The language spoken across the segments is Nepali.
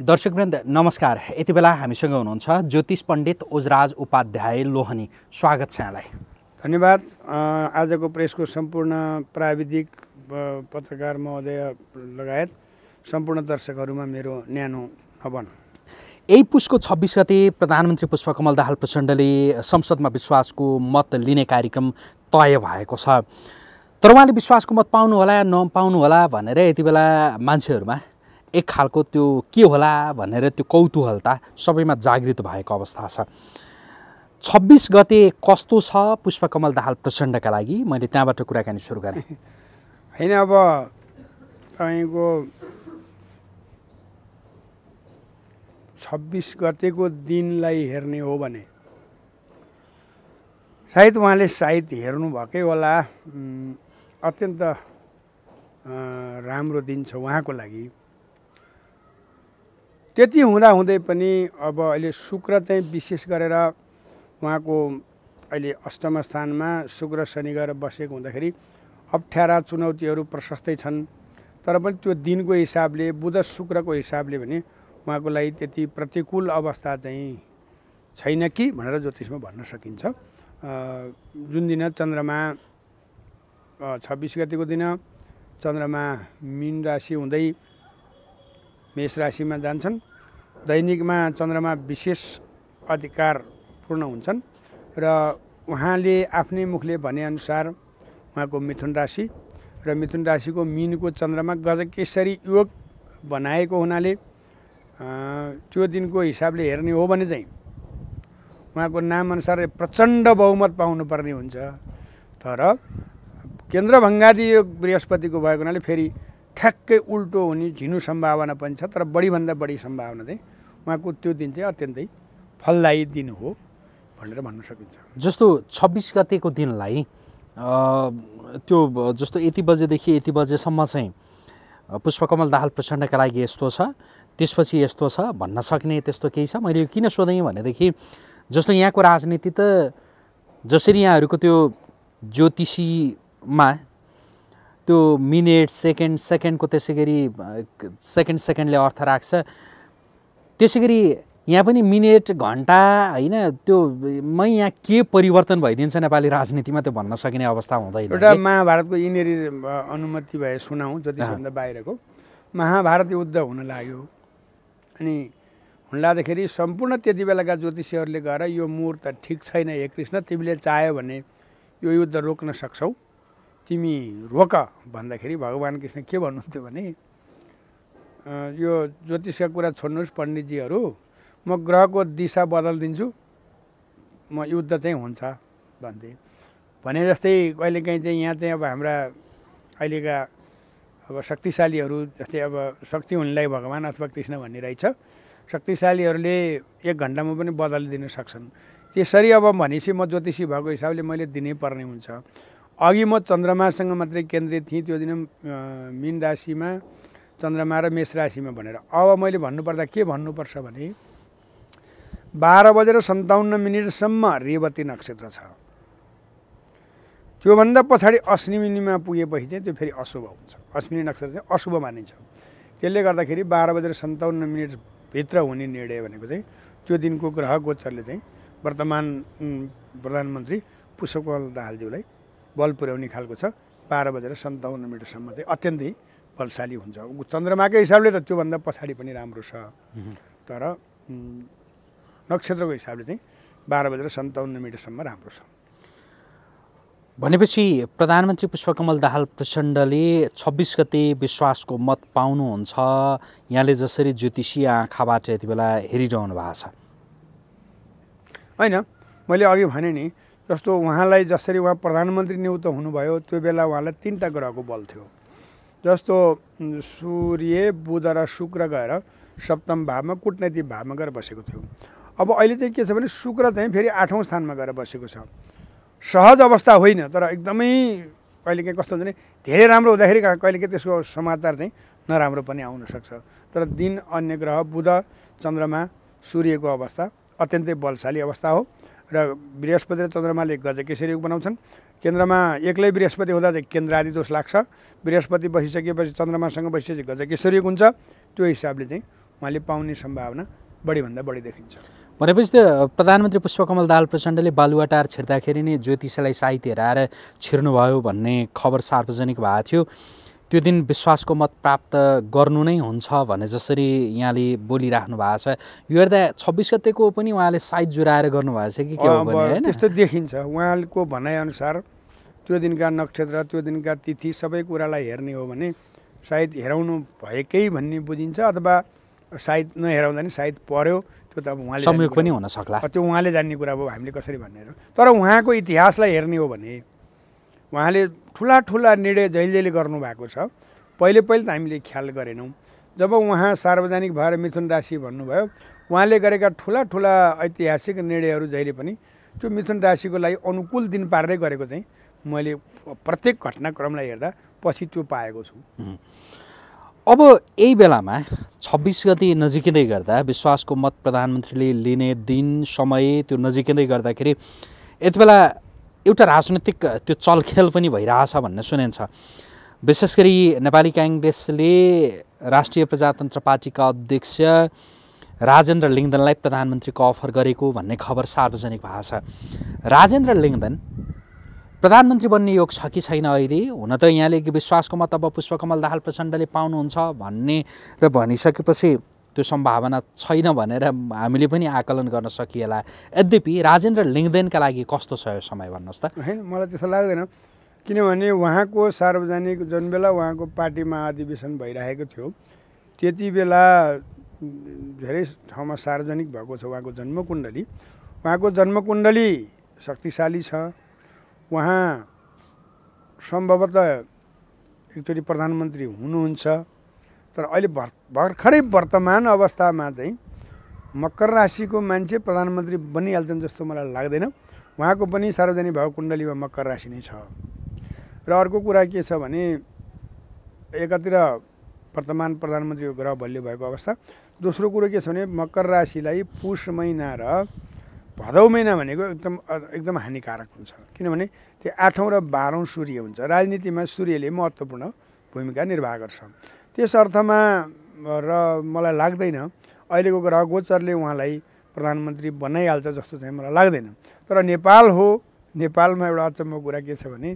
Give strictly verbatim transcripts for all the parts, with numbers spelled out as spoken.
दर्शकवृन्द नमस्कार। यति बेला हामीसँग हुनुहुन्छ ज्योतिष पण्डित ओजराज उपाध्याय लोहनी। स्वागत छ यहाँलाई। धन्यवाद। आजको प्रेसको सम्पूर्ण प्राविधिक पत्रकार महोदय लगायत सम्पूर्ण दर्शकहरूमा मेरो न्यानो नमन। यही पुसको छब्बिस गते प्रधानमन्त्री पुष्पकमल दाहाल प्रचण्डले संसदमा विश्वासको मत लिने कार्यक्रम तय भएको छ। तर उहाँले विश्वासको मत पाउनु होला या नपाउनु होला भनेर यति बेला मान्छेहरूमा एक खालको त्यो के होला भनेर त्यो कौतूहलता सबैमा जागृत भएको अवस्था छ। छब्बिस गते कस्तो छ पुष्पकमल दाहाल प्रचण्डका लागि, मैले त्यहाँबाट कुराकानी सुरु गरेँ। हैन, अब तपाईँको छब्बिस गतेको दिनलाई हेर्ने हो भने सायद उहाँले सायद हेर्नुभएकै होला। अत्यन्त राम्रो दिन छ उहाँको लागि। त्यति हुँदाहुँदै पनि अब अहिले शुक्र चाहिँ विशेष गरेर उहाँको अहिले अष्टम स्थानमा शुक्र शनि गएर बसेको हुँदाखेरि अप्ठ्यारा चुनौतीहरू प्रशस्तै छन्। तर पनि त्यो दिनको हिसाबले, बुध शुक्रको हिसाबले भने उहाँको लागि त्यति प्रतिकूल अवस्था चाहिँ छैन कि भनेर ज्योतिषमा भन्न सकिन्छ। जुन दिन चन्द्रमा छब्बिस गतिको दिन चन्द्रमा मीन राशि हुँदै मेष राशिमा जान्छन्। दैनिकमा चन्द्रमा विशेष अधिकारपूर्ण हुन्छन् र उहाँले आफ्नै मुखले भनेअनुसार उहाँको मिथुन राशि र मिथुन राशिको मीनको चन्द्रमा गजकेसरी योग बनाएको हुनाले त्यो दिनको हिसाबले हेर्ने हो भने चाहिँ उहाँको नामअनुसार प्रचण्ड बहुमत पाउनुपर्ने हुन्छ। तर केन्द्र भङ्गादी योग बृहस्पतिको भएको हुनाले फेरि ठ्याक्कै उल्टो हुने झिनु सम्भावना पनि छ। तर बढीभन्दा बढी सम्भावना चाहिँ उहाँको त्यो दिन चाहिँ अत्यन्तै फलदायी दिन हो भनेर भन्न सकिन्छ। जस्तो छब्बिस गतेको दिनलाई त्यो जस्तो यति बजेदेखि यति बजेसम्म चाहिँ पुष्पकमल दाहाल प्रचण्डका लागि यस्तो छ, त्यसपछि यस्तो छ भन्न सक्ने त्यस्तो केही छ? मैले किन सोधेँ भनेदेखि जस्तो यहाँको राजनीति त जसरी यहाँहरूको त्यो ज्योतिषीमा त्यो मिनेट सेकेन्ड सेकेन्डको त्यसै गरी सेकेन्ड सेकेन्डले अर्थ राख्छ, त्यसै गरी यहाँ पनि मिनेट घन्टा होइन त्यो मै यहाँ के परिवर्तन भइदिन्छ नेपाली राजनीतिमा त्यो भन्न सकिने अवस्था हुँदैन। एउटा महाभारतको यिनीहरू अनुमति भए सुनाउँ ज्योतिषभन्दा बाहिरको। महाभारत युद्ध हुन लाग्यो अनि हुन लाग्दाखेरि सम्पूर्ण त्यति बेलाका ज्योतिषीहरूले गएर यो मुहूर्त ठिक छैन, हे कृष्ण तिमीले चाह्यो भने यो युद्ध रोक्न सक्छौ, तिमी रोक भन्दाखेरि भगवान् कृष्ण के भन्नुहुन्थ्यो भने यो ज्योतिषका कुरा छोड्नुहोस् पण्डितजीहरू, म ग्रहको दिशा बदलिदिन्छु, म युद्ध चाहिँ हुन्छ भन्थे। भने जस्तै कहिलेकाहीँ चाहिँ यहाँ चाहिँ अब हाम्रा अहिलेका अब शक्तिशालीहरू जस्तै अब शक्ति हुनेलाई भगवान् अथवा कृष्ण भन्ने रहेछ, शक्तिशालीहरूले एक घन्टामा पनि बदलिदिन सक्छन्। त्यसरी अब भनेपछि म ज्योतिषी भएको हिसाबले मैले दिनै पर्ने हुन्छ। अघि म चन्द्रमासँग मात्रै केन्द्रित थिएँ, त्यो दिन मीन राशिमा चन्द्रमा र मेष राशिमा भनेर। अब मैले भन्नुपर्दा के भन्नुपर्छ भने बाह्र बजेर सन्ताउन्न मिनटसम्म रेवती नक्षत्र छ। त्योभन्दा पछाडि अश्विनीमा पुगेपछि चाहिँ त्यो फेरि अशुभ हुन्छ। अश्विनी नक्षत्र चाहिँ अशुभ मानिन्छ। त्यसले गर्दाखेरि बाह्र बजेर सन्ताउन्न मिनटभित्र हुने निर्णय भनेको चाहिँ त्यो दिनको ग्रह गोचरले चाहिँ वर्तमान प्रधानमन्त्री पुष्पकमल दाहालज्यूलाई बल पुर्याउने खालको छ। बाह्र बजेर सन्ताउन्न मिनटसम्म चाहिँ अत्यन्तै बलशाली हुन्छ। चन्द्रमाकै हिसाबले त त्योभन्दा पछाडि पनि राम्रो छ, तर नक्षत्रको हिसाबले चाहिँ बाह्र बजेर सन्ताउन्न मिनटसम्म राम्रो छ। भनेपछि प्रधानमन्त्री पुष्पकमल दाहाल प्रचण्डले छब्बिस गते विश्वासको मत पाउनुहुन्छ, यहाँले जसरी ज्योतिषी आँखाबाट यति बेला हेरिरहनु भएको छ। होइन, मैले अघि भने नि जस्तो उहाँलाई जसरी उहाँ प्रधानमन्त्री नियुक्त हुनुभयो त्यो बेला उहाँलाई तिनवटा ग्रहको बल थियो। जस्तो सूर्य बुध र शुक्र गएर सप्तम भावमा कूटनैतिक भावमा गएर बसेको थियो। अब अहिले चाहिँ के छ भने शुक्र चाहिँ फेरि आठौँ स्थानमा गएर बसेको छ। सहज अवस्था होइन, तर एकदमै कहिलेकाहीँ कस्तो हुन्छ भने धेरै राम्रो हुँदाखेरि कहिलेकाहीँ त्यसको समाचार चाहिँ नराम्रो पनि आउन सक्छ। तर दिन अन्य ग्रह बुध चन्द्रमा सूर्यको अवस्था अत्यन्तै बलशाली अवस्था हो र बृहस्पति र चन्द्रमाले गजकेसरी योग बनाउँछन्। केन्द्रमा एक्लै बृहस्पति हुँदा चाहिँ केन्द्र आदि दोष लाग्छ। बृहस्पति बसिसकेपछि चन्द्रमासँग बसिसकेपछि गजकेसरी योग हुन्छ। त्यो हिसाबले चाहिँ उहाँले पाउने सम्भावना बढीभन्दा बढी देखिन्छ। भनेपछि त प्रधानमन्त्री पुष्पकमल दाहाल प्रचण्डले बालुवाटार छिर्दाखेरि नै ज्योतिषलाई साइत हेराएर छिर्नुभयो भन्ने खबर सार्वजनिक भएको थियो। त्यो दिन विश्वासको मत प्राप्त गर्नु नै हुन्छ भने जसरी यहाँले बोलिराख्नु भएको छ, यो हेर्दा छब्बिस गतेको पनि उहाँले साइत जुराएर गर्नुभएको छ कि के हो भने हैन? त्यस्तो देखिन्छ। उहाँको भनाइअनुसार त्यो दिनका नक्षत्र, त्यो दिनका तिथि सबै कुरालाई हेर्ने हो भने सायद हेराउनु भएकै भन्ने बुझिन्छ, अथवा सायद नहेराउँदा नि सायद पर्यो। त्यो त अब उहाँले संयोग पनि हुन सक्ला, त्यो उहाँले जान्ने कुरा हो, हामीले कसरी भन्ने हो। तर उहाँको इतिहासलाई हेर्ने हो भने उहाँले ठुला ठुला निर्णय जहिले जहिले गर्नुभएको छ। पहिले पहिले त हामीले ख्याल गरेनौँ। जब उहाँ सार्वजनिक भएर मिथुन राशि भन्नुभयो, उहाँले गरेका ठुला ठुला ऐतिहासिक निर्णयहरू जहिले पनि त्यो मिथुन राशिको लागि अनुकूल दिन पारेरै गरेको चाहिँ मैले प्रत्येक घटनाक्रमलाई हेर्दा पछि त्यो पाएको छु। अब यही बेलामा छब्बिस गते नजिकिँदै गर्दा विश्वासको मत प्रधानमन्त्रीले लिने दिन समय त्यो नजिकिँदै गर्दाखेरि यति बेला एउटा राजनैतिक त्यो चलखेल पनि भइरहेछ भन्ने सुनिन्छ। विशेष गरी नेपाली काङ्ग्रेसले राष्ट्रिय प्रजातन्त्र पार्टीका अध्यक्ष राजेन्द्र लिङ्गदेनलाई प्रधानमन्त्रीको अफर गरेको भन्ने खबर सार्वजनिक भएको छ। राजेन्द्र लिङ्गदेन प्रधानमन्त्री बन्ने योग छ कि छैन अहिले? हुन त यहाँले विश्वासको मत अब पुष्पकमल दाहाल प्रचण्डले पाउनुहुन्छ भन्ने र भनिसकेपछि त्यो सम्भावना छैन भनेर हामीले पनि आकलन गर्न सकिएला। यद्यपि राजेन्द्र लिङ्गदेनका लागि कस्तो छ यो समय भन्नुहोस् त? होइन, मलाई त्यस्तो लाग्दैन। किनभने उहाँको सार्वजनिक जुन बेला उहाँको पार्टी महाधिवेशन भइरहेको थियो त्यति बेला धेरै ठाउँमा सार्वजनिक भएको छ उहाँको जन्मकुण्डली। उहाँको जन्मकुण्डली शक्तिशाली छ। उहाँ सम्भवतः एकचोटि प्रधानमन्त्री हुनुहुन्छ। तर अहिले भर् भर्खरै वर्तमान अवस्थामा चाहिँ मकर राशिको मान्छे प्रधानमन्त्री बनिहाल्छन् जस्तो मलाई लाग्दैन। उहाँको पनि सार्वजनिक भएको कुण्डलीमा मकर राशि नै छ। र अर्को कुरा के छ भने एकातिर वर्तमान प्रधानमन्त्रीको ग्रह बलियो भएको अवस्था, दोस्रो कुरो के छ भने मकर राशिलाई पुष महिना र भदौ महिना भनेको एकदम एकदम हानिकारक हुन्छ। किनभने त्यो आठौँ र बाह्रौँ सूर्य हुन्छ। राजनीतिमा सूर्यले महत्त्वपूर्ण भूमिका निर्वाह गर्छ। त्यस अर्थमा र मलाई लाग्दैन अहिलेको ग्रह गोचरले उहाँलाई प्रधानमन्त्री बनाइहाल्छ जस्तो चाहिँ मलाई लाग्दैन। तर नेपाल हो, नेपालमा एउटा अचम्मको कुरा के छ भने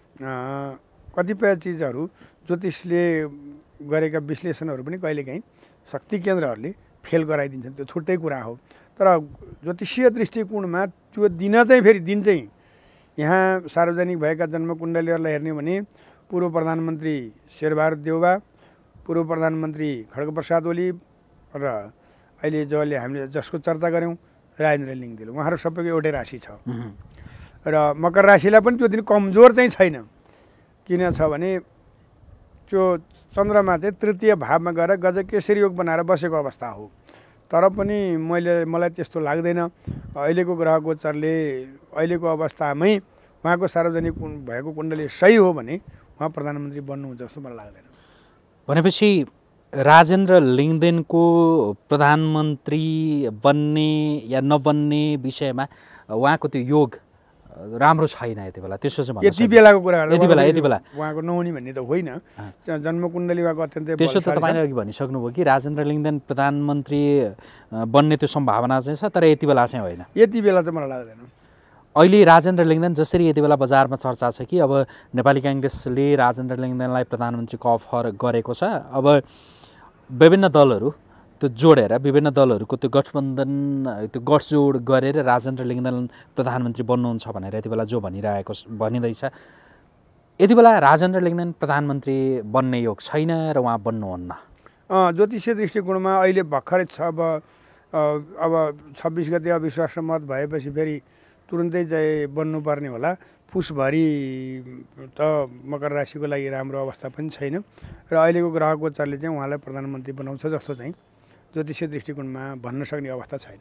कतिपय चिजहरू ज्योतिषले गरेका विश्लेषणहरू पनि कहिलेकाहीँ शक्ति केन्द्रहरूले फेल गराइदिन्छन्। त्यो छुट्टै कुरा हो। तर ज्योतिषीय दृष्टिकोणमा त्यो दिन चाहिँ फेरि दिन चाहिँ यहाँ सार्वजनिक भएका जन्मकुण्डलीहरूलाई हेर्ने भने पूर्व प्रधानमन्त्री शेरबहादुर देउवा, पूर्व प्रधानमन्त्री खड्गप्रसाद ओली र अहिले जसले हामीले जसको चर्चा गऱ्यौँ राजेन्द्र लिङ्गदेन, उहाँहरू सबैको एउटै राशि छ। र मकर राशिलाई पनि त्यो दिन कमजोर चाहिँ छैन। किन छ भने त्यो चन्द्रमा चाहिँ तृतीय भावमा गएर गजकेसरी योग बनाएर बसेको अवस्था हो। तर पनि मैले मलाई त्यस्तो लाग्दैन। अहिलेको ग्रह गोचरले अहिलेको अवस्थामै उहाँको सार्वजनिक भएको कुण्डली सही हो भने उहाँ प्रधानमन्त्री बन्नुहुन्छ जस्तो मलाई लाग्दैन। भनेपछि राजेन्द्र लिङ्गदेनको प्रधानमन्त्री बन्ने या नबन्ने विषयमा उहाँको त्यो योग राम्रो छैन यति बेला, त्यसो चाहिँ भन्नु यति बेलाको कुरा यति बेला यति बेला उहाँको नहुने भन्ने त होइन। जन्मकुण्डली उहाँको अत्यन्तै त्यसो त तपाईँले अघि भनिसक्नुभयो कि राजेन्द्र लिङ्गदेन प्रधानमन्त्री बन्ने त्यो सम्भावना चाहिँ छ, तर यति बेला चाहिँ होइन। यति बेला चाहिँ मलाई लाग्दैन। अहिले राजेन्द्र लिङ्गदेन जसरी यति बेला बजारमा चर्चा छ कि अब नेपाली काङ्ग्रेसले राजेन्द्र लिङ्गदेनलाई प्रधानमन्त्रीको अफर गरेको छ। अब विभिन्न दलहरू त्यो जोडेर विभिन्न दलहरूको त्यो गठबन्धन त्यो गठजोड गरेर राजेन्द्र लिङ्गदेन प्रधानमन्त्री बन्नुहुन्छ भनेर यति बेला जो भनिरहेको भनिँदैछ, यति बेला राजेन्द्र लिङ्गदेन प्रधानमन्त्री बन्ने योग छैन र उहाँ बन्नुहुन्न। ज्योतिषीय दृष्टिकोणमा अहिले भर्खरै छ। अब अब छब्बिस गते अविश्वास मत भएपछि फेरि तुरुन्तै चाहिँ बन्नुपर्ने होला। पुसभरि त मकर राशिको लागि राम्रो अवस्था पनि छैन र अहिलेको ग्रह गोचरले चाहिँ उहाँलाई प्रधानमन्त्री बनाउँछ जस्तो चाहिँ ज्योतिषीय दृष्टिकोणमा भन्न सक्ने अवस्था छैन।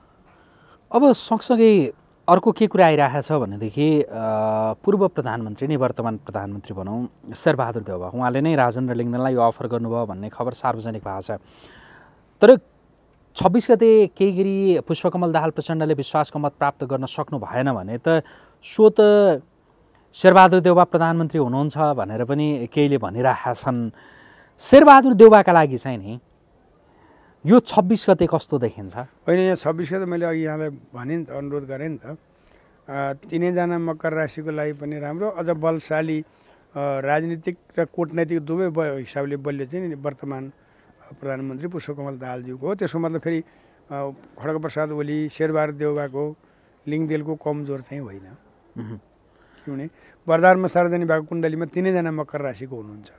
अब सँगसँगै अर्को के कुरा आइरहेको छ भनेदेखि पूर्व प्रधानमन्त्री नै वर्तमान प्रधानमन्त्री भनौँ शेरबहादुर देउवा, उहाँले नै राजेन्द्र लिङ्गदेनलाई यो अफर गर्नुभयो भन्ने खबर सार्वजनिक भएको छ। तर छब्बिस गते केही गरी पुष्पकमल दाहाल प्रचण्डले विश्वासको मत प्राप्त गर्न सक्नु भएन भने त सो त शेरबहादुर देउवा प्रधानमन्त्री हुनुहुन्छ भनेर पनि केहीले भनिरहेका छन्। शेरबहादुर देउवाका लागि चाहिँ नि यो छब्बिस गते कस्तो देखिन्छ? होइन, यहाँ छब्बिस गते मैले अघि यहाँलाई भने नि त, अनुरोध गरेँ नि त, तिनैजना मकर राशिको लागि पनि राम्रो, अझ बलशाली राजनीतिक र कूटनैतिक दुवै हिसाबले बलियो चाहिँ नि वर्तमान प्रधानमन्त्री पुष्पकमल दाहालज्यूको हो। त्यसको मतलब फेरि खड्गप्रसाद ओली, शेरबहादुर देउवाको, लिङदेनको कमजोर चाहिँ होइन। किनभने वरदानमा सार्वजनिक भएको कुण्डलीमा तिनैजना मकर राशिको हुनुहुन्छ।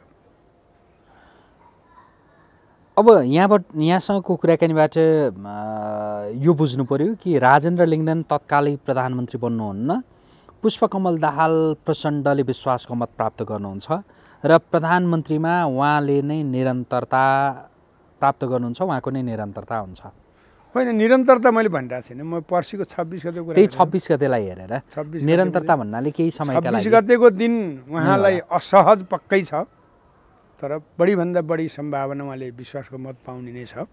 अब यहाँबाट यहाँसँगको कुराकानीबाट यो बुझ्नु पर्यो कि राजेन्द्र लिङदेन तत्कालै प्रधानमन्त्री बन्नुहुन्न, पुष्पकमल दाहाल प्रचण्डले विश्वासको मत प्राप्त गर्नुहुन्छ र प्रधानमन्त्रीमा उहाँले नै निरन्तरता प्राप्त गर्नुहुन्छ, उहाँको नै निरन्तरता हुन्छ। होइन, निरन्तरता मैले भनिरहेको छैन, म पर्सिको छब्बिस गते कुरा त्यही छब्बिस गतेलाई हेरेर निरन्तरता भन्नाले केही समयका लागि। छब्बिस गतेको दिन उहाँलाई असहज पक्कै छ, तर बढीभन्दा बढी सम्भावना उहाँले विश्वासको मत पाउने नै छ।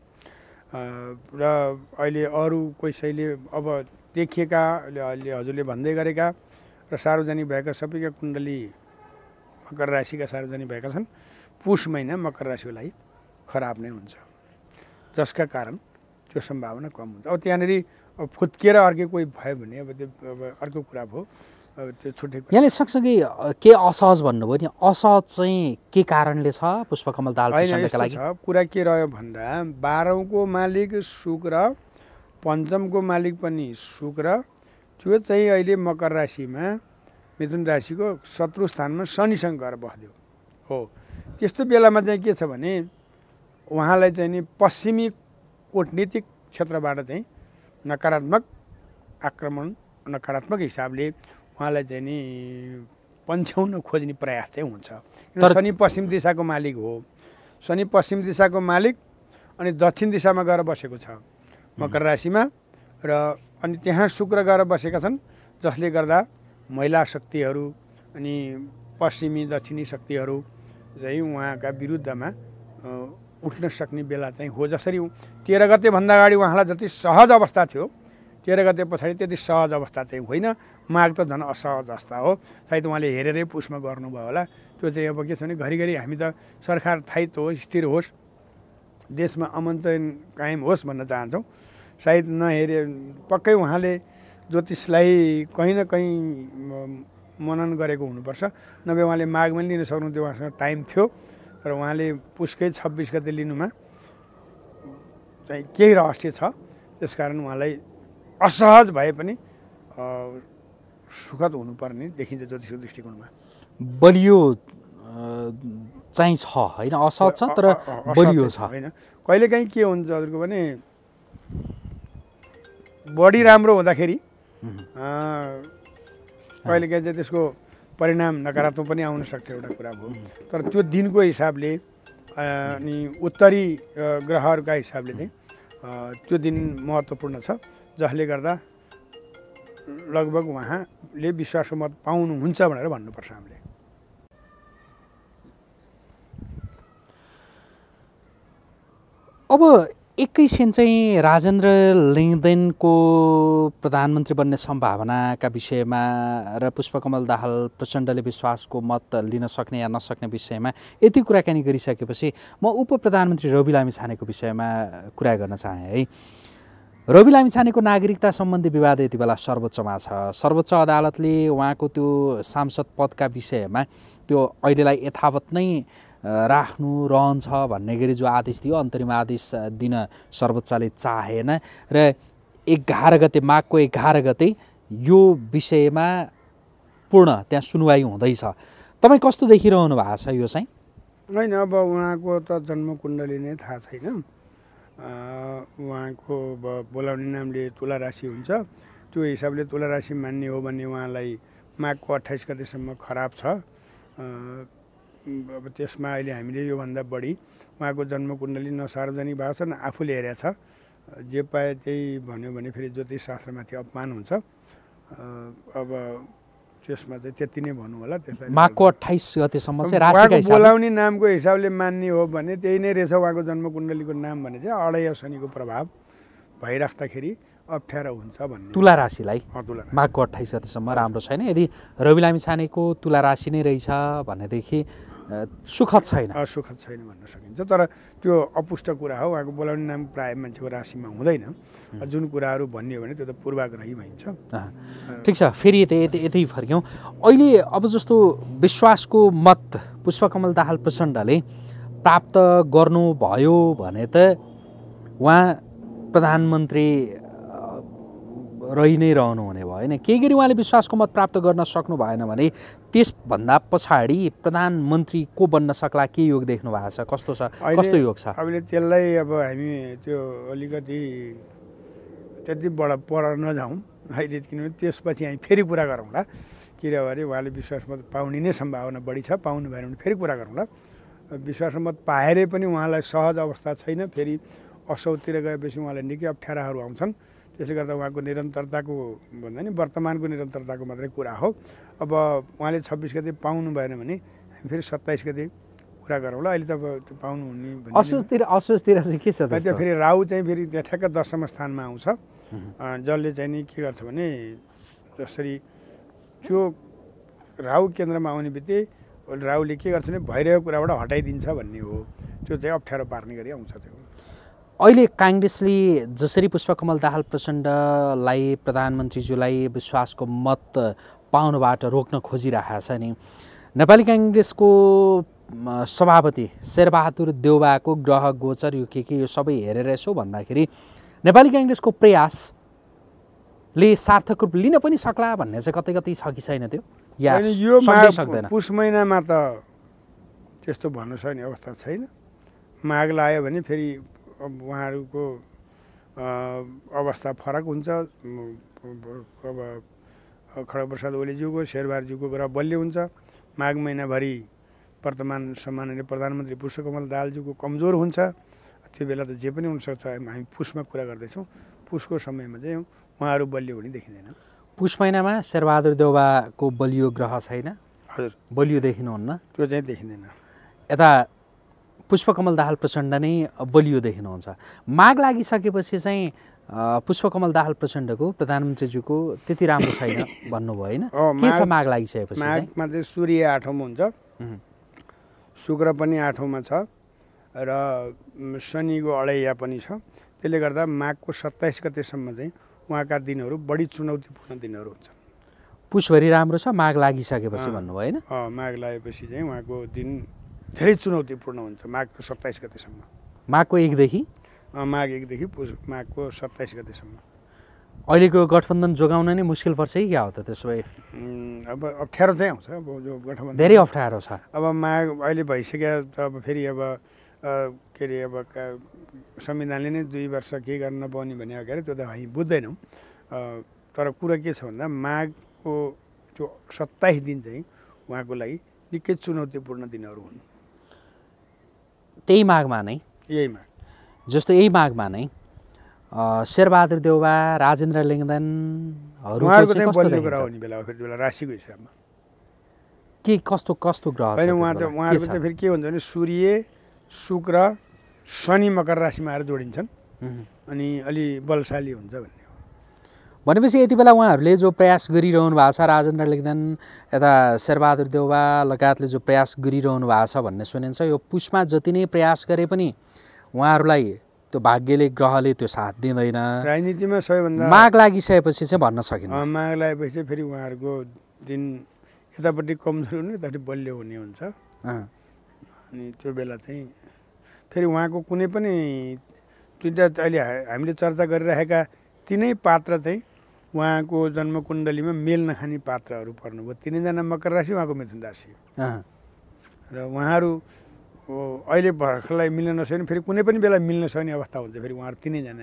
र अहिले अरू कसैले अब देखिएका अहिले हजुरले भन्दै गरेका र सार्वजनिक भएका सबैका कुण्डली मकर राशिका सार्वजनिक भएका छन्। पुष महिना मकर राशिको लागि खराब नै हुन्छ, जसका कारण त्यो सम्भावना कम हुन्छ। अब त्यहाँनिर फुत्किएर अर्कै कोही भयो भने अब त्यो अब अर्को कुरा भयो, त्यो छुट्टै कुरा। यहाँले सँगसँगै के असहज भन्नुभयो नि, असहज चाहिँ के कारणले छ पुष्पकमल दाहाल प्रचण्डका लागि? कुरा के रह्यो भन्दा बाह्रौँको मालिक शुक्र, पञ्चमको मालिक पनि शुक्र, त्यो चाहिँ अहिले मकर राशिमा मिथुन राशिको शत्रु स्थानमा शनिसँग गएर बस्यो हो। त्यस्तो बेलामा चाहिँ के छ भने उहाँलाई चाहिँ नि पश्चिमी कूटनीतिक क्षेत्रबाट चाहिँ नकारात्मक आक्रमण, नकारात्मक हिसाबले उहाँलाई चाहिँ नि पन्छ्याउन खोज्ने प्रयास चाहिँ हुन्छ। किन शनि पश्चिम दिशाको मालिक हो, शनि पश्चिम दिशाको मालिक अनि दक्षिण दिशामा गएर बसेको छ मकर राशिमा, र अनि त्यहाँ शुक्र गएर बसेका छन्, जसले गर्दा महिला शक्तिहरू अनि पश्चिमी दक्षिणी शक्तिहरू चाहिँ उहाँका विरुद्धमा उठ्न सक्ने बेला चाहिँ हो। जसरी तेह्र गतेभन्दा अगाडि उहाँलाई जति सहज अवस्था थियो, तेह्र गते पछाडि त्यति सहज अवस्था चाहिँ होइन, माघ त झन् असहज अवस्था हो। सायद उहाँले हेरेरै पुसमा गर्नुभयो होला। त्यो चाहिँ अब के छ भने घरिघरि हामी त सरकार स्थायित्व होस्, स्थिर होस्, देशमा अमन चाहिँ कायम होस् भन्न चाहन्छौँ। सायद नहेरे पक्कै उहाँले ज्योतिषलाई कहीँ न कहीँ मनन गरेको हुनुपर्छ, नभए उहाँले माघमा लिन सक्नुहुन्थ्यो, उहाँसँग टाइम थियो। तर उहाँले पुसकै छब्बिस गते लिनुमा चाहिँ केही रहस्य छ, त्यसकारण उहाँलाई असहज भए पनि सुखद हुनुपर्ने देखिन्छ ज्योतिषको दृष्टिकोणमा। बलियो चाहिँ छ होइन, असहज छ तर बलियो छ होइन। कहिलेकाहीँ के हुन्छ हजुरको भने बढी राम्रो हुँदाखेरि कहिलेकाहीँ चाहिँ त्यसको परिणाम नकारात्मक पनि आउन सक्छ, एउटा कुरा भयो। तर त्यो दिनको हिसाबले अनि उत्तरी ग्रहहरूका हिसाबले चाहिँ त्यो दिन महत्त्वपूर्ण छ, जसले गर्दा लगभग उहाँले विश्वासको मत पाउनुहुन्छ भनेर भन्नुपर्छ हामीले। अब एकैछिन चाहिँ राजेन्द्र लिङदेनको प्रधानमन्त्री बन्ने सम्भावनाका विषयमा र पुष्पकमल दाहाल प्रचण्डले विश्वासको मत लिन सक्ने या नसक्ने विषयमा यति कुराकानी गरिसकेपछि म उप प्रधानमन्त्री रवि लामिछानेको विषयमा कुरा गर्न चाहेँ है। रवि लामिछानेको नागरिकता सम्बन्धी विवाद यति बेला सर्वोच्चमा छ। सर्वोच्च अदालतले उहाँको त्यो सांसद पदका विषयमा त्यो अहिलेलाई यथावत नै राख्नु रहन्छ भन्ने गरी जो आदेश दियो, अन्तरिम आदेश दिन सर्वोच्चले चाहेन र एघार गते माघको एघार गते यो विषयमा पूर्ण त्यहाँ सुनवाई हुँदैछ। तपाईँ कस्तो देखिरहनु भएको छ यो चाहिँ? होइन, अब उहाँको त जन्मकुण्डली नै थाहा छैन। उहाँको बोलाउने नामले तुला राशि हुन्छ, त्यो हिसाबले तुला राशि मान्ने हो भने उहाँलाई माघको अट्ठाइस गतेसम्म खराब छ। अब त्यसमा अहिले हामीले योभन्दा बढी उहाँको जन्मकुण्डली न सार्वजनिक भएको छ न आफूले हेरेको छ। जे पाए त्यही भन्यो भने फेरि ज्योतिष शास्त्रमाथि अपमान हुन्छ। अब त्यसमा चाहिँ त्यति नै भन्नु होला। त्यसलाई माघको अट्ठाइस गतेसम्म चाहिँ राशिका हिसाबले बोलाउने नामको हिसाबले मान्ने हो भने त्यही नै रहेछ उहाँको जन्मकुण्डलीको नाम भने चाहिँ अढाई शनिको प्रभाव भइराख्दाखेरि अप्ठ्यारो हुन्छ भन्ने। तुला राशिलाई माघको अट्ठाइस गतेसम्म राम्रो छैन। यदि रवि लामिछानेको तुला राशि नै रहेछ भनेदेखि सुखद छैन सुखद छैन भन्न सकिन्छ। तर त्यो अपुष्ट कुरा हो, उहाँको बोलाउने नाम प्राय मान्छेको राशिमा हुँदैन। जुन कुराहरू भन्ने हो भने त्यो त पूर्वाग्रही भइन्छ। ठिक छ, फेरि यतै यतै यतै फर्क्यौँ। अहिले अब जस्तो विश्वासको मत पुष्पकमल दाहाल प्रचण्डले प्राप्त गर्नुभयो भने त उहाँ प्रधानमन्त्री रहि नै रहनु हुने भयो होइन। केही गरी उहाँले विश्वासको मत प्राप्त गर्न सक्नु भएन भने त्यसभन्दा पछाडि प्रधानमन्त्री को बन्न सक्ला, के योग देख्नु भएको छ, कस्तो छ, कस्तो योग छ? अहिले त्यसलाई अब हामी त्यो अलिकति त्यति बडा पर नजाउँ अहिले, किनभने त्यसपछि हामी फेरि कुरा गरौँला। किनभने उहाँले विश्वास मत पाउने नै सम्भावना बढी छ, पाउनु भएन भने फेरि कुरा गरौँला। विश्वास मत पाएरै पनि उहाँलाई सहज अवस्था छैन, फेरि असौतिर गएपछि उहाँलाई निकै अप्ठ्याराहरू आउँछन्। त्यसले गर्दा उहाँको निरन्तरताको भन्दा नि वर्तमानको निरन्तरताको मात्रै कुरा हो। अब उहाँले छब्बिस गते पाउनु भएन भने हामी फेरि सत्ताइस गते कुरा गरौँला। अहिले त अब त्यो पाउनु हुने असोजतिर असोजतिर चाहिँ के छ त? त्यो फेरि राहु चाहिँ फेरि ठ्याक्क दशम स्थानमा आउँछ, जसले चाहिँ नि के गर्छ भने जसरी त्यो राहु केन्द्रमा आउने बित्तिकै राहुले के गर्छ भने भइरहेको कुराबाट हटाइदिन्छ भन्ने हो। त्यो चाहिँ अप्ठ्यारो पार्ने गरी आउँछ। त्यो अहिले काङ्ग्रेसले जसरी पुष्पकमल दाहाल प्रचण्डलाई प्रधानमन्त्रीज्यूलाई विश्वासको मत पाउनबाट रोक्न खोजिरहेको छ नि, नेपाली काङ्ग्रेसको सभापति शेरबहादुर देउवाको ग्रह गोचर यो के के यो सबै हेरेर यसो भन्दाखेरि नेपाली काङ्ग्रेसको प्रयासले सार्थक रूप लिन पनि सक्ला भन्ने चाहिँ कतै कतै छ कि छैन? त्यो या यो सक्दैन? पुष महिनामा त त्यस्तो भन्न सक्ने अवस्था छैन। माघ लाग्यो भने फेरि अब उहाँहरूको अवस्था फरक हुन्छ। अब खड्गप्रसाद ओलीज्यूको शेरबहादुरज्यूको ग्रह बलियो हुन्छ। माघ महिनाभरि वर्तमान सम्माननीय प्रधानमन्त्री पुष्पकमल दाहालज्यूको कमजोर हुन्छ। त्यो बेला त जे पनि हुनसक्छ। हामी पुषमा कुरा गर्दैछौँ, पुषको समयमा चाहिँ उहाँहरू बलियो हुने देखिँदैन। पुष महिनामा शेरबहादुर देउवाको बलियो ग्रह छैन? हजुर, बलियो देखिनुहुन्न? त्यो चाहिँ देखिँदैन। यता पुष्पकमल दाहाल प्रचण्ड नै बलियो देखिनुहुन्छ। माग लागिसकेपछि चाहिँ पुष्पकमल दाहाल प्रचण्डको प्रधानमन्त्रीज्यूको त्यति राम्रो छैन भन्नुभयो होइन? के छ माग लागिसकेपछि? माघमा चाहिँ सूर्य आठौँमा हुन्छ, शुक्र पनि आठौँमा छ र शनिको अढैया पनि छ। त्यसले गर्दा माघको सत्ताइस गतेसम्म चाहिँ उहाँका दिनहरू बढी चुनौतीपूर्ण दिनहरू हुन्छन्। पुषभरि राम्रो छ, माग लागिसकेपछि भन्नुभयो होइन? माघ लागेपछि चाहिँ उहाँको दिन धेरै चुनौतीपूर्ण हुन्छ माघको सत्ताइस गतेसम्म। माघको एकदेखि माघ एकदेखि पुष माघको सत्ताइस गतेसम्म। अहिलेको गठबन्धन जोगाउन नै मुस्किल पर्छ कि क्या हो त? त्यसो भए अब अप्ठ्यारो चाहिँ आउँछ। अब जो गठबन्धन धेरै अप्ठ्यारो छ। अब माघ अहिले भइसक्यो त अब फेरि अब के अरे अब संविधानले नै दुई वर्ष के गर्न नपाउने भने अगाडि त्यो त हामी बुझ्दैनौँ। तर कुरा के छ भन्दा माघको त्यो सत्ताइस दिन चाहिँ उहाँको लागि निकै चुनौतीपूर्ण दिनहरू हुन्। त्यही माघमा नै यही माघ जस्तो यही माघमा नै शेरबहादुर देउवा, राजेन्द्र लिङ्गदेनहरू बेला राशिको हिसाबमा के कस्तो कस्तो ग्रह होइन? उहाँ त उहाँहरूको चाहिँ फेरि के हुन्छ भने सूर्य, शुक्र, शनि मकर राशिमा आएर जोडिन्छन् अनि अलि बलशाली हुन्छ भन्ने हो। भनेपछि यति बेला उहाँहरूले जो प्रयास गरिरहनु भएको छ, राजेन्द्र लिङ्गदेन यता शेरबहादुर देउवा लगायतले जो प्रयास गरिरहनु भएको छ भन्ने सुनिन्छ। यो पुषमा जति नै प्रयास गरे पनि उहाँहरूलाई त्यो भाग्यले ग्रहले त्यो साथ दिँदैन। राजनीतिमा सबैभन्दा माग लागिसकेपछि चाहिँ भन्न सकिन्न। माग लागेपछि चाहिँ फेरि उहाँहरूको दिन यतापट्टि कमजोर हुने, यतापट्टि बलियो हुने हुन्छ। अनि त्यो बेला चाहिँ फेरि उहाँको कुनै पनि दुईवटा अहिले हामीले चर्चा गरिरहेका तिनै पात्र चाहिँ उहाँको जन्मकुण्डलीमा मेल नखाने पात्रहरू पर्नुभयो। तिनैजना मकर राशि, उहाँको मिथुन राशि र उहाँहरू अहिले भर्खरलाई मिल्न नसक्ने, फेरि कुनै पनि बेला मिल्न सक्ने अवस्था हुन्छ फेरि उहाँहरू तिनैजना।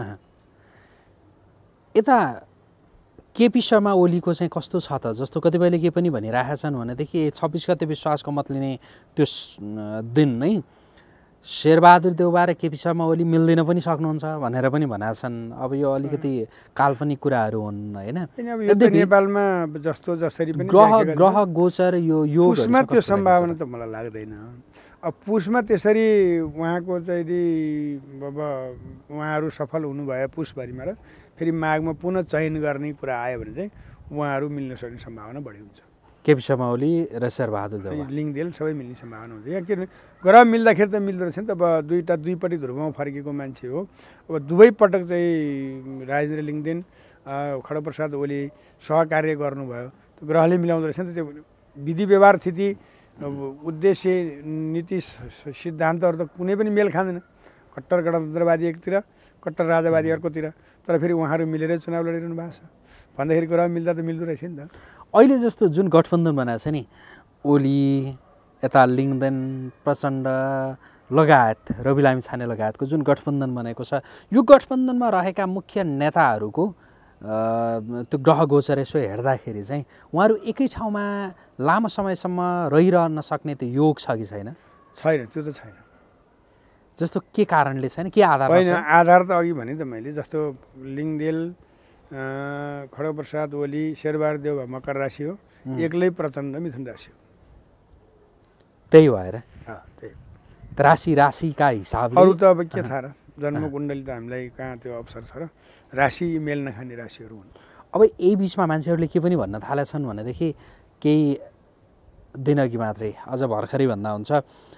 यता केपी शर्मा ओलीको चाहिँ कस्तो छ त? जस्तो कतिपयले के पनि भनिरहेका छन् भनेदेखि छब्बिस गते विश्वासको मत लिने त्यो दिन नै शेरबहादुर देउवा र केपी शर्मा ओली मिल्दैन पनि सक्नुहुन्छ भनेर पनि भनेका छन्। अब यो अलिकति काल्पनिक कुराहरू हुन् होइन? नेपालमा जस्तो जसरी पनि ग्रह ग्रह गोचर यो यो पुषमा त्यो सम्भावना त मलाई लाग्दैन। अब पुषमा त्यसरी उहाँको चाहिँ अब उहाँहरू सफल हुनुभयो पुषभरिमा र फेरि माघमा पुनः चयन गर्ने कुरा आयो भने चाहिँ उहाँहरू मिल्न सक्ने सम्भावना बढी हुन्छ। केपी शर्मा ओली र शेरबहादुर देउवा लिङदेन सबै मिल्ने सम्भावना हुन्छ। यहाँ किन ग्रह मिल्दाखेरि त मिल्दो रहेछ नि त। अब दुईवटा दुईपट्टि ध्रुवमा फर्केको मान्छे हो। अब दुवै पटक चाहिँ राजेन्द्र लिङदेन खड्गप्रसाद ओली सहकार्य गर्नुभयो। त्यो ग्रहले मिलाउँदो रहेछ नि त। त्यो विधि व्यवहार स्थिति उद्देश्य नीति सिद्धान्तहरू त कुनै पनि मेल खाँदैन। कट्टर गणतन्त्रवादी एकतिर, कट्टर राजावादी अर्कोतिर, तर फेरि उहाँहरू मिलेरै चुनाव लडिरहनु भएको छ भन्दाखेरि ग्रह मिल्दा त मिल्दो रहेछ नि त। अहिले जस्तो जुन गठबन्धन बनाएको छ नि, ओली यता लिङदेन प्रचण्ड लगायत रवि लामिछाने लगायतको जुन गठबन्धन बनेको छ, यो गठबन्धनमा रहेका मुख्य नेताहरूको त्यो ग्रह गोचर यसो हेर्दाखेरि चाहिँ उहाँहरू एकै ठाउँमा लामो समयसम्म रहिरहन सक्ने त्यो योग छ कि छैन? छैन, त्यो त छैन। जस्तो के कारणले छैन, के आधार? होइन, आधार त अघि भने त मैले, जस्तो लिङदेन खड्गप्रसाद ओली शेरबहादुर देउवा मकर राशि हो, एक्लै प्रचण्ड मिथुन राशि हो। त्यही भएर त्यही राशि राशिका हिसाबले अरू त अब के थाहा र, जन्मकुण्डली त हामीलाई कहाँ त्यो अवसर छ र। राशि मेल नखाने राशिहरू हुन्। अब यही बिचमा मान्छेहरूले के पनि भन्न थालेछन् भनेदेखि, केही दिनअघि मात्रै, अझ भर्खरै भन्दा हुन्छ,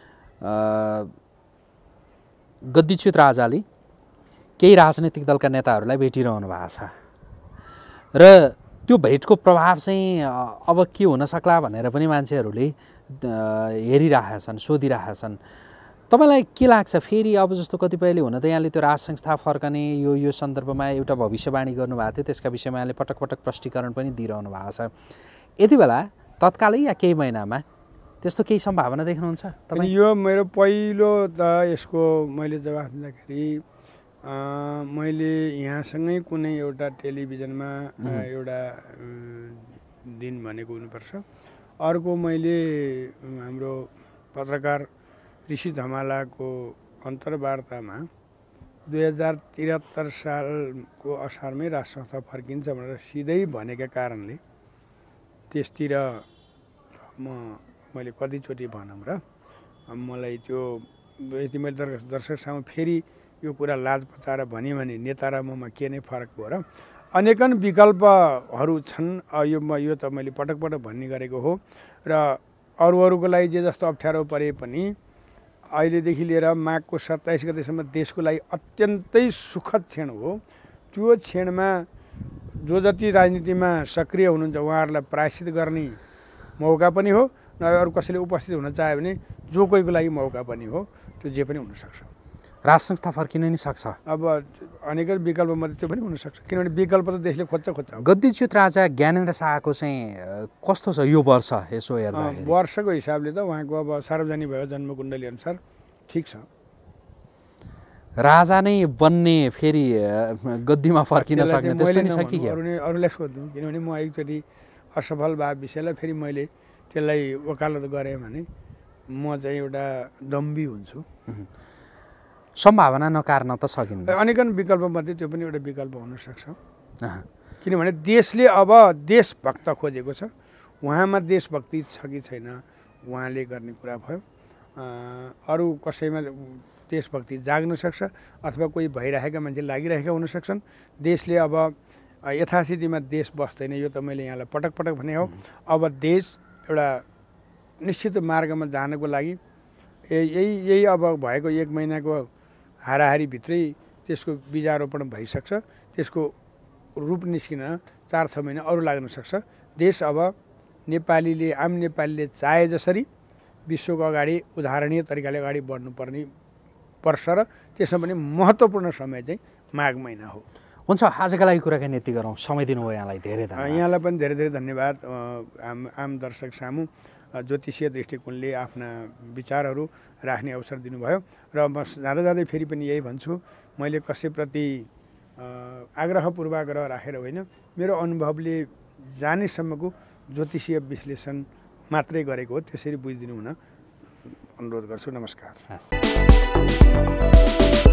गद्दीच्युत राजाले केही राजनैतिक दलका नेताहरूलाई भेटिरहनु भएको छ र त्यो भेटको प्रभाव चाहिँ अब के हुन सक्ला भनेर पनि मान्छेहरूले हेरिरहेका छन्, सोधिरहेका छन्। तपाईँलाई के लाग्छ, फेरि अब जस्तो कतिपयले हुन त यहाँले त्यो राज संस्था फर्कने यो यो सन्दर्भमा एउटा भविष्यवाणी गर्नुभएको थियो, त्यसका विषयमा यहाँले पटक पटक प्रष्टीकरण पनि दिइरहनु भएको छ। यति बेला तत्कालै या केही महिनामा त्यस्तो केही सम्भावना देख्नुहुन्छ तपाईँ? यो मेरो पहिलो त यसको मैले जवाफ दिँदाखेरि मैले यहाँसँगै कुनै एउटा टेलिभिजनमा एउटा दिन भनेको हुनुपर्छ। अर्को मैले हाम्रो पत्रकार ऋषि धमालाको अन्तर्वार्तामा दुई हजार त्रिहत्तर सालको असारमै राज संस्था फर्किन्छ भनेर सिधै भनेका कारणले त्यसतिर म मैले कतिचोटि भनौँ र मलाई त्यो यति मैले दर्शक सामु फेरि यो कुरा लाज पचाएर भने भने नेता र ममा के नै फरक भयो र। अनेकन विकल्पहरू छन्। यो म यो त मैले पटक पटक भन्ने गरेको हो र अरू अरूको लागि जे जस्तो अप्ठ्यारो परे पनि अहिलेदेखि लिएर माघको सत्ताइस गतेसम्म देशको लागि अत्यन्तै सुखद क्षण हो। त्यो क्षणमा जो जति राजनीतिमा सक्रिय हुनुहुन्छ उहाँहरूलाई प्रायश्चित गर्ने मौका पनि हो, न अरू कसैले उपस्थित हुन चाह्यो भने जो कोहीको लागि मौका पनि हो। त्यो जे पनि हुनसक्छ। राज संस्था फर्किन नि सक्छ। अब अनेक विकल्पमध्ये त्यो पनि हुनसक्छ, किनभने विकल्प त देशले खोज्छ खोज्छ। गद्दीच्युत राजा ज्ञानेन्द्र शाहको चाहिँ कस्तो छ यो वर्ष यसो हेर्दा? वर्षको हिसाबले त उहाँको अब सार्वजनिक भयो जन्मकुण्डली अनुसार ठिक छ। राजा नै बन्ने फेरि गद्दीमा फर्किन सक्ने त्यस्तो नि छ कि? अरूलाई सोध्नु, किनभने म एकचोटि असफल भए विषयलाई फेरि मैले त्यसलाई वकालत गरेँ भने म चाहिँ एउटा दम्बी हुन्छु। सम्भावना नकार्न त सकिन्छ। अनेकन विकल्पमध्ये त्यो पनि एउटा विकल्प हुनसक्छ। किनभने देशले अब देशभक्त खोजेको छ। उहाँमा देशभक्ति छ कि छैन उहाँले गर्ने कुरा भयो। अरू कसैमा देशभक्ति जाग्न सक्छ अथवा कोही भइरहेका मान्छे लागिरहेका हुनसक्छन्। देशले अब यथास्थितिमा देश बस्दैन, यो त मैले यहाँलाई पटक पटक भने हो। अब देश एउटा निश्चित मार्गमा जानको लागि यही यही अब भएको एक महिनाको हाराहारीभित्रै त्यसको बीजारोपण भइसक्छ। त्यसको रूप निस्किन चार छ महिना अरू लाग्न सक्छ। देश अब नेपालीले आम नेपालीले चाहे जसरी विश्वको अगाडि उदाहरणीय तरिकाले अगाडि बढ्नुपर्ने वर्ष र त्यसमा पनि महत्त्वपूर्ण समय चाहिँ माघ महिना हो। हुन्छ, आजका लागि कुराकानी यति गरौँ। समय दिनुभयो यहाँलाई धेरै धन्यवाद। यहाँलाई पनि धेरै धेरै धन्यवाद। आम आम दर्शक सामु ज्योतिषीय दृष्टिकोणले आफ्ना विचारहरू राख्ने अवसर दिनुभयो र म जाँदा जाँदै फेरि पनि यही भन्छु, मैले कसैप्रति आग्रह पूर्वाग्रह राखेर होइन, मेरो अनुभवले जानेसम्मको ज्योतिषीय विश्लेषण मात्रै गरेको हो। त्यसरी बुझिदिनु हुन अनुरोध गर्छु। नमस्कार।